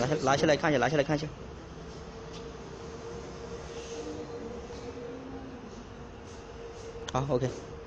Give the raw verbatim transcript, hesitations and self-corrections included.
拿下拿下来看一下，拿下来看一下。好 ，OK。